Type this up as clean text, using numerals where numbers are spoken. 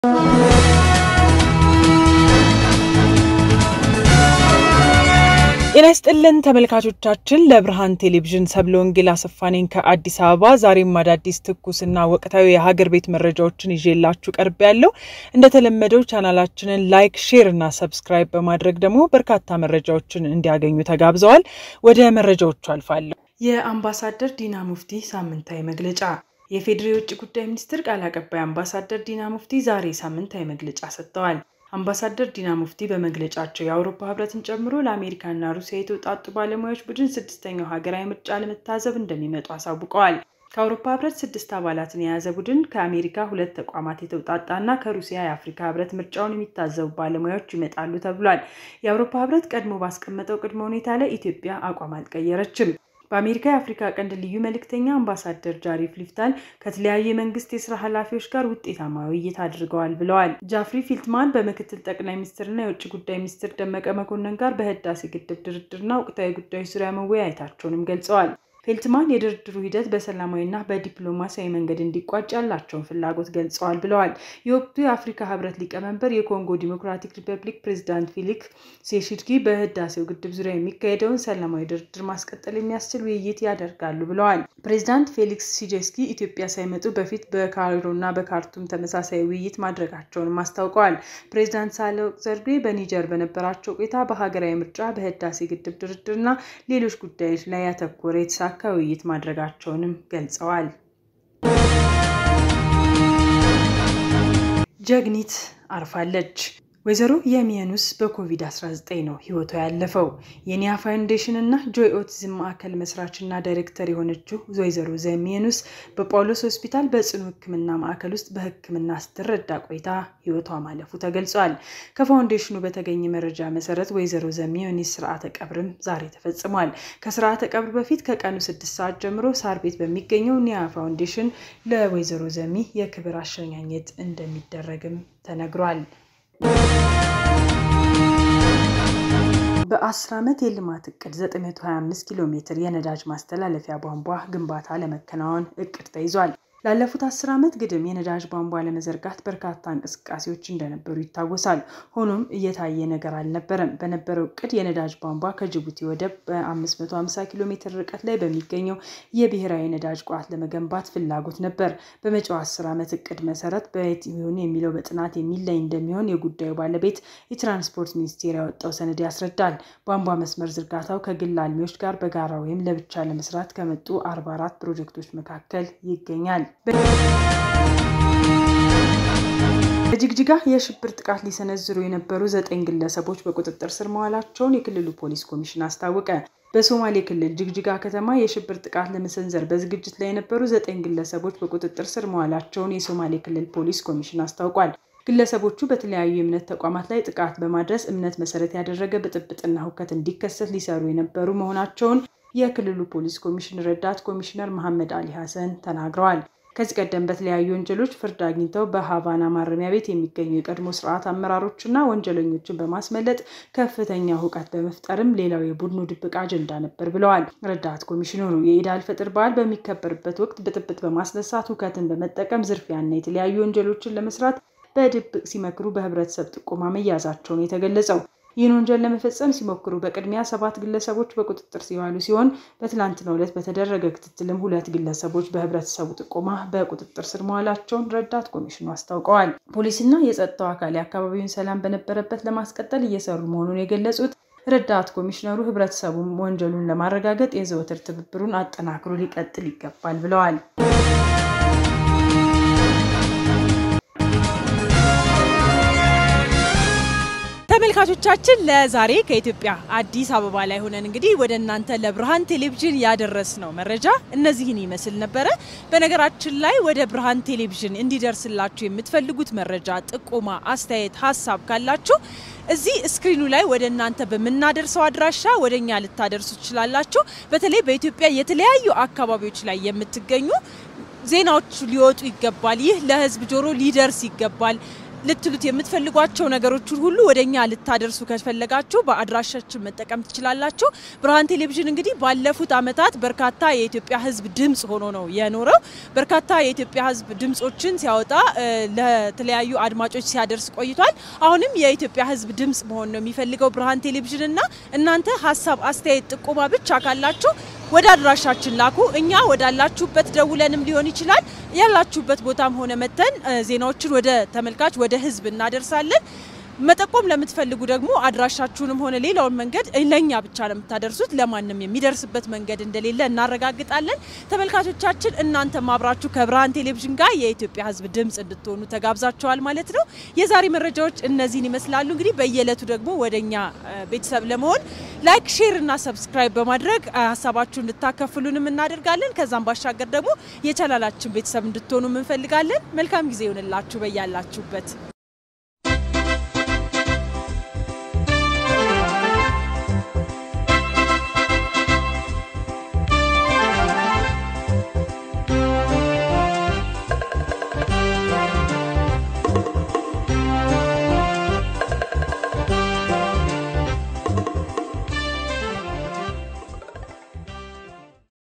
ኢንስጥልን ተመልካቾቻችን ለብርሃን ቴሌቪዥን ሰብሎንጊላ ሰፋኔን ከአዲስ አበባ ዛሬም አዳዲስ ትኩስና ወቅታዊ የሀገር ቤት መረጃዎችን ይዤላችሁ ቀርቤያለሁ እንደተለመደው ቻናላችንን ላይክ ሼር እና ሰብስክራይብ በማድረግ ደግሞ በርካታ መረጃዎችን እንዲያገኙ ተጋብዘዋል ወደ መረጃዎቹ አልፋለሁ የአምባሳደር ዲና ሙፍቲ ሳምንታዊ መግለጫ የፌዴራል ውጭ ጉዳይ ሚኒስትር ቃል አቀባይ አምባሳደር ዲና ሙፍቲ ዛሬ ሳምንታዊ መግለጫ ሰጥተዋል አምባሳደር ዲና ሙፍቲ በመግለጫቸው የአውሮፓ ህብረትን ጨምሮ ለአሜሪካና ሩሲያ የተውጣጡ ባለሙያዎች ቡድን ስድስተኛው ሀገራዊ ምርጫ ለመታዘብ እንደሚመጡ አሳውቀዋል ከአውሮፓ ህብረት 6 አባላትን የያዘ ቡድን ከአሜሪካ 2 ተቋማት የተውጣጣና ከሩሲያ የአፍሪካ ህብረት ምርጫውን የሚታዘቡ ባለሙያዎች ይመጣሉ ተብሏል የአውሮፓ ህብረት ቀድሞ ባስቀመጠው ቅድመ ሁኔታ ላይ ኢትዮጵያ አቋም አልቀየረችም በአሜሪካ የአፍሪካ ቀንድ ልዩ መልእክተኛ አምባሳደር ጃሪፍ ሊፍታል ከተለያየ መንግስት የሥራ ኃላፊዎች ጋር ውጤታማ ውይይት አድርገዋል ብለዋል ጃፍሪ ፊልትማን በመክትል ጠቅላይ ሚኒስትርና የውጭ ጉዳይ ሚኒስትር ደመቀ መኮንን ጋር በህዳሴ ግድብ ድርድርና ወቅታዊ ጉዳዮች ዙሪያ መወያየታቸውንም ገልጸዋል ፊልትማን የድርድሩ ሂደት በሰላማዊና በዲፕሎማሲያዊ መንገድ እንዲቋጭ ያላቸውን ፍላጎት ገልጸዋል ብለዋል የወቅቱ የአፍሪካ ህብረት ሊቀመንበር የኮንጎ ዲሞክራቲክ ሪፐብሊክ ፕሬዝዳንት ፌሊክስ ሴሺድጊ በህዳሴው ግድብ ዙሪያ የሚካሄደውን ሰላማዊ ድርድር ማስቀጠል የሚያስችል ውይይት ያደርጋሉ ብለዋል ፕሬዝዳንት ፌሊክስ ሴሺድጊ ኢትዮጵያ ሳይመጡ በፊት በካይሮና በካርቱም ተመሳሳይ ውይይት ማድረጋቸውን አስታውቀዋል ፕሬዝዳንት ሳህለወርቅ ዘውዴ በኒጀር በነበራቸው ቆይታ በሀገራዊ ምርጫ በህዳሴ ግድብ ድርድርና ሌሎች ጉዳዮች ላይ ያተኮረ ውይይት ማድረጋቸውንም ገልጸዋል ጀግኒት አርፋለች ወይዘሮ የሚያኑስ በኮቪድ-19 ነው ህይወቷ ያለፈው የኒያ ፋውንዴሽን እና ጆይ ኦቲዝም ማዕከል መስራችና ዳይሬክተር የሆነችው ወይዘሮ የሚያኑስ በጳውሎስ ሆስፒታል በጽኑ ህክምና ማዕከል ውስጥ በህክምና ስትረዳ ቆይታ ህይወቷ ማለፉ ተገልጿል ከፋውንዴሽኑ በተገኘ መረጃ መሰረት ወይዘሮ የሚያኑስ ስርዓተ ቀብርም ዛሬ ተፈጽሟል ከስርዓተ ቀብር በፊት ከቀኑ 6 ሰዓት ጀምሮ ሳር ቤት በሚገኘው ኒያ ፋውንዴሽን ለወይዘሮ ዘሚ የክብር አሸኛኘት እንደሚደረግም ተነግሯል በ10 ዓመት የልማት እቅድ 925 ኪሎ ሜትር የነዳጅ ማስተላለፊያ ቧንቧ ግንባታ ለመከናወን እቅድ ተይዟል ላለፉት 10 ዓመት ግድም የነዳጅ ቧንቧ ለመዘርጋት በርካታ እንቅስቃሴዎች እንደነበሩ ይታወሳል ሆኖም እየታየ ነገር አልነበረም በነበረው እቅድ የነዳጅ ቧንቧ ከጅቡቲ ወደብ በ550 ኪሎ ሜትር ርቀት ላይ በሚገኘው የብሔራዊ ነዳጅ ቋት ለመገንባት ፍላጎት ነበር በመጪው 10 ዓመት እቅድ መሰረት በየት ይሁን የሚለው በጥናት የሚለይ እንደሚሆን የጉዳዩ ባለቤት የትራንስፖርት ሚኒስቴር ያወጣው ሰነድ ያስረዳል ቧንቧ መስመር ዝርጋታው ከግል አልሚዎች ጋር በጋራ ወይም ለብቻ ለመስራት ከመጡ 44 ፕሮጀክቶች መካከል ይገኛል በጅግጅጋ የሽብር ጥቃት ሊሰነዝሩ የነበሩ 9 ግለሰቦች በቁጥጥር ስር መዋላቸውን የክልሉ ፖሊስ ኮሚሽን አስታወቀ በሶማሌ ክልል ጅግጅጋ ከተማ የሽብር ጥቃት ለመሰንዘር በዝግጅት ላይ የነበሩ 9 ግለሰቦች በቁጥጥር ስር መዋላቸውን የሶማሌ ክልል ፖሊስ ኮሚሽን አስታውቋል ግለሰቦቹ በተለያዩ የእምነት ተቋማት ላይ ጥቃት በማድረስ እምነት መሰረት ያደረገ ብጥብጥና ሁከት እንዲከሰት ሊሰሩ የነበሩ መሆናቸውን የክልሉ ፖሊስ ኮሚሽን ረዳት ኮሚሽነር መሐመድ አሊ ሐሰን ተናግረዋል ከዚህ ቀደም በተለያዩ ወንጀሎች ፍርድ አግኝተው በሃቫና ማረሚያ ቤት የሚገኙ የቀድሞ ስርዓት አመራሮችና ወንጀለኞችን በማስመለጥ ከፍተኛ ሁከት በመፍጠርም ሌላው የቡድኑ ድብቅ አጀንዳ ነበር ብለዋል ረዳት ኮሚሽነሩ የኢድ አልፈጥር በዓል በሚከበርበት ወቅት ብጥብጥ በማስነሳት ሁከትን በመጠቀም ዝርፊያና የተለያዩ ወንጀሎችን ለመስራት በድብቅ ሲመክሩ በህብረተሰብ ጥቆማ መያዛቸውን የተገለጸው ይህን ወንጀል ለመፈጸም ሲሞክሩ በቅድሚያ 7 ግለሰቦች በቁጥጥር ሲዋሉ ሲሆን በትላንትናው ዕለት በተደረገ ክትትልም 2 ግለሰቦች በህብረተሰቡ ጥቆማ በቁጥጥር ስር መዋላቸውን ረዳት ኮሚሽኑ አስታውቀዋል ፖሊስና የጸጥታው አካል የአካባቢውን ሰላም በነበረበት ለማስቀጠል እየሰሩ መሆኑን የገለጹት ረዳት ኮሚሽነሩ ህብረተሰቡ ወንጀሉን ለማረጋገጥ የዘወትር ትብብሩን አጠናክሮ ሊቀጥል ይገባል ብለዋል ተመልካቾቻችን ለዛሬ ከኢትዮጵያ አዲስ አበባ ላይ ሆነን እንግዲህ ወደ እናንተ ለብርሃን ቴሌቪዥን ያደረስነው መረጃ እነዚህን ይመስል ነበር በነገራችን ላይ ወደ ብርሃን ቴሌቪዥን እንዲደርስላችሁ የምትፈልጉት መረጃ ጥቆማ አስተያየት ሐሳብ ካላችሁ እዚህ ስክሪኑ ላይ ወደ እናንተ በመናደርሰው አድራሻ ወደኛ ልታደርሱ ትችላላችሁ በተለይ በኢትዮጵያ የተለያዩ አካባቢዎች ላይ የምትገኙ ዜናዎች ሊወጡ ይገባል ይህ ለህዝብ ጆሮ ሊደርስ ይገባል ልትሉት የምትፈልጓቸው ነገሮች ሁሉ ወደኛ ልታደርሱ ከፈለጋችሁ በአድራሻችን መጠቀም ትችላላችሁ ብርሃን ቴሌቪዥን እንግዲህ ባለፉት አመታት በርካታ የኢትዮጵያ ህዝብ ድምጽ ሆኖ ነው የኖረው በርካታ የኢትዮጵያ ህዝብ ድምጾችን ሲያወጣ ለተለያዩ አድማጮች ሲያደርስ ቆይቷል አሁንም የኢትዮጵያ ህዝብ ድምጽ መሆን ነው የሚፈልገው ብርሃን ቴሌቪዥን እና እናንተ ሐሳብ አስተያየት ጥቆማ ብቻ ካላችሁ ወደ አድራሻችን ላኩ እኛ ወዳላችሁበት ደውለንም ሊሆን ይችላል ያላችሁበት ቦታም ሆነ መተን ዜናዎችን ወደ ተመልካች ወደ ህዝብ እናደርሳለን መጠቆም ለምትፈልጉ ደግሞ አድራሻችሁንም ሆነ ሌላውን መንገድ ለኛ ብቻ ነው የምታደርሱት ለማንንም የሚደርስበት መንገድ እንደሌለ እናረጋግጣለን ተመልካቾቻችን እናንተ ማብራችሁ ከብርሃን ቴሌቪዥን ጋር የኢትዮጵያ ህዝብ ድምጽ እንድትሆኑ ተጋብዛችኋል ማለት ነው የዛሬ መረጃዎች እነዚህን ይመስላሉ እንግዲህ በየለቱ ደግሞ ወደኛ ቤተሰብ ለመሆን ላይክ ሼር እና ሰብስክራይብ በማድረግ ሐሳባችሁን እንድታከፍሉንም እናደርጋለን ከዛም ባሻገር ደግሞ የቻናላችን ቤተሰብ እንድትሆኑ እንፈልጋለን መልካም ጊዜ ይሁንላችሁ በያላችሁበት